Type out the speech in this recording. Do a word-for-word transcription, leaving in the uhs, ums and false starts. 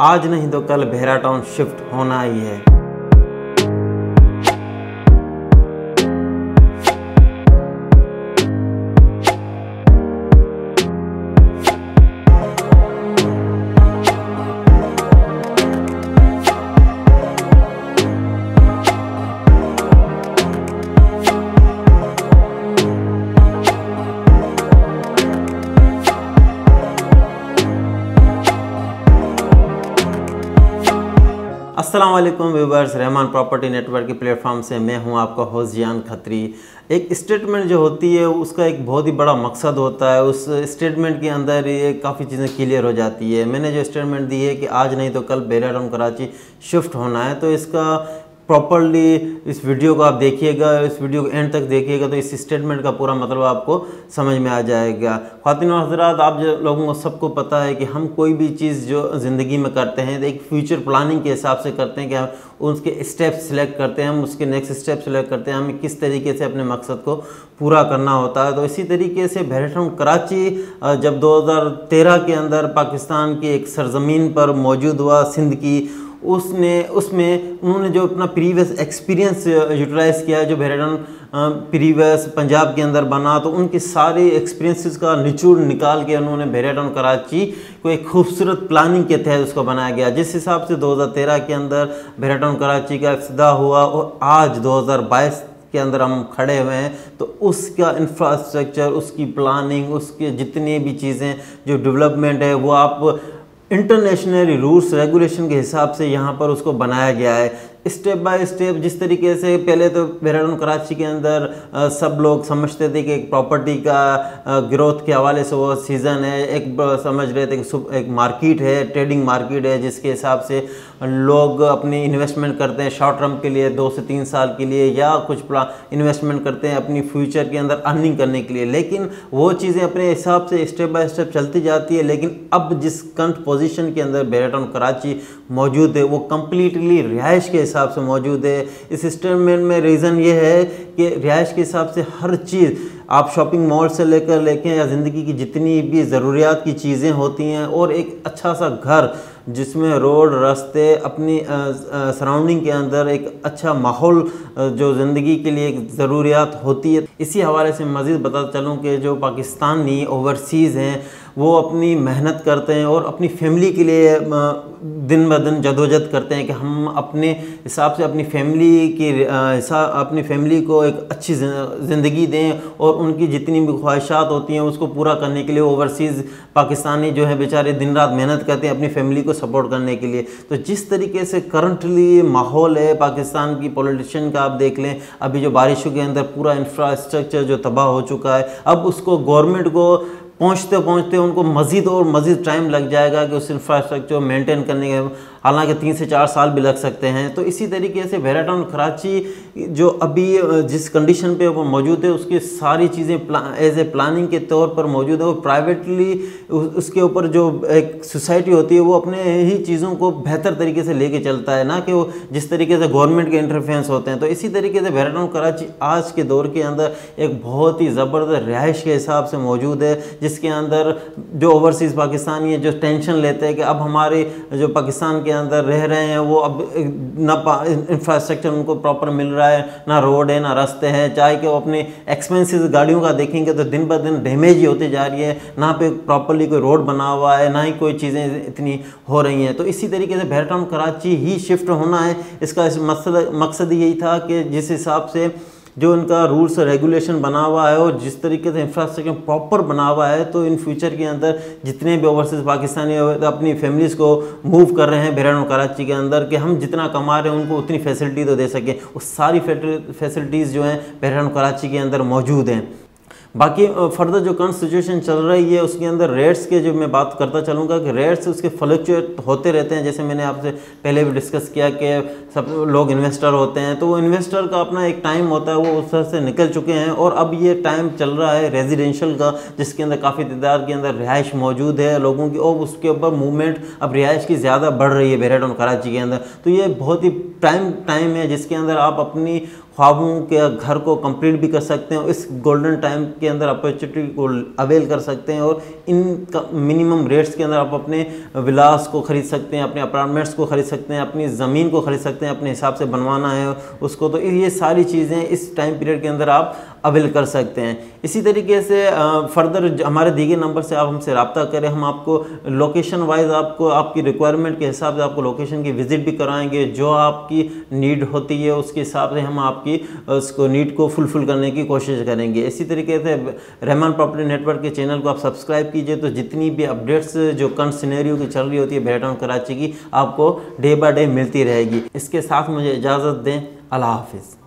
आज नहीं तो कल भेरा टाउन शिफ्ट होना ही है। अस्सलाम वालेकुम व्यूवर्स, रहमान प्रॉपर्टी नेटवर्क के प्लेटफॉर्म से मैं हूं आपका होस्ट जियान खत्री। एक स्टेटमेंट जो होती है उसका एक बहुत ही बड़ा मकसद होता है। उस स्टेटमेंट के अंदर ये काफ़ी चीज़ें क्लियर हो जाती है। मैंने जो स्टेटमेंट दी है कि आज नहीं तो कल भेरा टाउन कराची शिफ्ट होना है, तो इसका प्रॉपरली इस वीडियो को आप देखिएगा, इस वीडियो को एंड तक देखिएगा तो इस स्टेटमेंट का पूरा मतलब आपको समझ में आ जाएगा। ख्वातीन और हज़रात, आप जो लोगों को सबको पता है कि हम कोई भी चीज़ जो ज़िंदगी में करते हैं तो एक फ्यूचर प्लानिंग के हिसाब से करते हैं कि हम उसके स्टेप्स सिलेक्ट करते हैं, हम उसके नेक्स्ट स्टेप सिलेक्ट करते हैं, हमें किस तरीके से अपने मकसद को पूरा करना होता है। तो इसी तरीके से भेरा टाउन कराची जब दो हज़ार तेरह के अंदर पाकिस्तान की एक सरजमीन पर मौजूद हुआ, सिंध की, उसने उसमें उन्होंने जो अपना प्रीवियस एक्सपीरियंस यूटिलाइज़ किया है, जो भेरा टाउन प्रीवियस पंजाब के अंदर बना, तो उनके सारे एक्सपीरियंसेस का निचोड़ निकाल के उन्होंने भेरा टाउन कराची को एक खूबसूरत प्लानिंग के तहत उसको बनाया गया। जिस हिसाब से दो हज़ार तेरह के अंदर भेरा टाउन कराची का इफ्तिताह हुआ और आज दो हज़ार बाईस के अंदर हम खड़े हुए हैं, तो उसका इंफ्रास्ट्रक्चर, उसकी प्लानिंग, उसके जितनी भी चीज़ें जो डेवलपमेंट है वो आप इंटरनेशनल रूल्स रेगुलेशन के हिसाब से यहाँ पर उसको बनाया गया है। स्टेप बाय स्टेप, जिस तरीके से पहले तो भेरा टाउन कराची के अंदर आ, सब लोग समझते थे कि एक प्रॉपर्टी का ग्रोथ के हवाले से वो सीज़न है, एक समझ रहे थे कि एक मार्केट है, ट्रेडिंग मार्केट है, जिसके हिसाब से लोग अपनी इन्वेस्टमेंट करते हैं शॉर्ट टर्म के लिए, दो से तीन साल के लिए, या कुछ इन्वेस्टमेंट करते हैं अपनी फ्यूचर के अंदर अर्निंग करने के लिए। लेकिन वो चीज़ें अपने हिसाब से स्टेप बाय स्टेप चलती जाती है। लेकिन अब जिस करंट पोजीशन के अंदर भेरा टाउन कराची मौजूद है वो कम्प्लीटली रिहाइश के हिसाब से मौजूद है। इस स्टेटमेंट में रीज़न ये है कि रिहाइश के हिसाब से हर चीज़, आप शॉपिंग मॉल से लेकर लेके या ज़िंदगी की जितनी भी ज़रूरियात की चीज़ें होती हैं, और एक अच्छा सा घर जिसमें रोड, रास्ते, अपनी सराउंडिंग के अंदर एक अच्छा माहौल जो ज़िंदगी के लिए एक ज़रूरियात होती है। इसी हवाले से मज़ीद बताता चलूँ कि जो पाकिस्तानी ओवरसीज़ हैं वो अपनी मेहनत करते हैं और अपनी फैमिली के लिए दिन ब दिन जदोजहद करते हैं कि हम अपने हिसाब से अपनी फैमिली की हिसाब अपनी फैमिली को एक अच्छी ज़िंदगी दें, और उनकी जितनी भी ख्वाहिशात होती हैं उसको पूरा करने के लिए ओवरसीज़ पाकिस्तानी जो है बेचारे दिन रात मेहनत करते हैं अपनी फैमिली को सपोर्ट करने के लिए। तो जिस तरीके से करंटली माहौल है पाकिस्तान की पॉलिटिशियन का, आप देख लें अभी जो बारिशों के अंदर पूरा इंफ्रास्ट्रक्चर जो तबाह हो चुका है, अब उसको गवर्नमेंट को पहुंचते पहुंचते उनको मज़ीद और मज़ीद टाइम लग जाएगा कि उस इंफ्रास्ट्रक्चर मेंटेन करने के, हालांकि तीन से चार साल भी लग सकते हैं। तो इसी तरीके से भेरा टाउन कराची जो अभी जिस कंडीशन पे वो मौजूद है उसकी सारी चीज़ें एज ए प्लानिंग के तौर पर मौजूद है। वो प्राइवेटली उसके ऊपर जो एक सोसाइटी होती है वो अपने ही चीज़ों को बेहतर तरीके से लेके चलता है, ना कि वो जिस तरीके से गवर्नमेंट के इंटरफेरेंस होते हैं। तो इसी तरीके से भेरा टाउन कराची आज के दौर के अंदर एक बहुत ही ज़बरदस्त रिहाइश के हिसाब से मौजूद है, जिसके अंदर जो ओवरसीज़ पाकिस्तानी है जो टेंशन लेते हैं कि अब हमारे जो पाकिस्तान के अंदर रह रहे हैं वो अब ना इंफ्रास्ट्रक्चर उनको प्रॉपर मिल रहा है, ना रोड है, ना रास्ते हैं, चाहे कि वो अपने एक्सपेंसेस गाड़ियों का देखेंगे तो दिन ब दिन डैमेज ही होती जा रही है, ना पे प्रॉपरली कोई रोड बना हुआ है, ना ही कोई चीज़ें इतनी हो रही हैं। तो इसी तरीके से भेरा टाउन कराची ही शिफ्ट होना है। इसका मकसद मकसद यही था कि जिस हिसाब से जो उनका रूल्स रेगुलेशन बना हुआ है और जिस तरीके से इंफ्रास्ट्रक्चर प्रॉपर बना हुआ है, तो इन फ्यूचर के अंदर जितने भी ओवरसीज़ पाकिस्तानी अपनी फैमिलीज़ को मूव कर रहे हैं भेरा टाउन कराची के अंदर कि हम जितना कमा रहे हैं उनको उतनी फैसिलिटी तो दे सकें, वो सारी फैसिलिटीज़ जो हैं भेरा टाउन कराची के अंदर मौजूद हैं। बाकी फर्दर जो करंट सिचुएशन चल रही है उसके अंदर रेट्स के जो मैं बात करता चलूँगा कि रेट्स उसके फ्लक्चुएट होते रहते हैं। जैसे मैंने आपसे पहले भी डिस्कस किया कि सब लोग इन्वेस्टर होते हैं, तो वो इन्वेस्टर का अपना एक टाइम होता है, वो उस तरह से निकल चुके हैं और अब ये टाइम चल रहा है रेजिडेंशियल का, जिसके अंदर काफ़ी तादाद के अंदर रिहाइश मौजूद है लोगों की, और उसके ऊपर मूवमेंट अब रिहाइश की ज़्यादा बढ़ रही है भेरा टाउन कराची के अंदर। तो ये बहुत ही टाइम टाइम है जिसके अंदर आप अपनी ख्वाबों के घर को कंप्लीट भी कर सकते हैं। इस गोल्डन टाइम के अंदर अपॉर्चुनिटी को अवेल कर सकते हैं और इन मिनिमम रेट्स के अंदर आप अपने विलास को खरीद सकते हैं, अपने अपार्टमेंट्स को खरीद सकते हैं, अपनी ज़मीन को खरीद सकते हैं, अपने हिसाब से बनवाना है उसको। तो ये सारी चीज़ें इस टाइम पीरियड के अंदर आप अवेल कर सकते हैं। इसी तरीके से फर्दर हमारे दिए नंबर से आप हमसे रब्ता करें, हम आपको लोकेशन वाइज आपको आपकी रिक्वायरमेंट के हिसाब से आपको लोकेशन की विजिट भी कराएंगे। जो आपकी नीड होती है उसके हिसाब से हम आपकी उसको नीड को फुलफिल करने की कोशिश करेंगे। इसी तरीके से रहमान प्रॉपर्टी नेटवर्क के चैनल को आप सब्सक्राइब कीजिए, तो जितनी भी अपडेट्स जो करंट सिनेरियो की चल रही होती है बेहटाउन कराची की, आपको डे बाय डे मिलती रहेगी। इसके साथ मुझे इजाज़त दें। अल्लाह हाफिज़।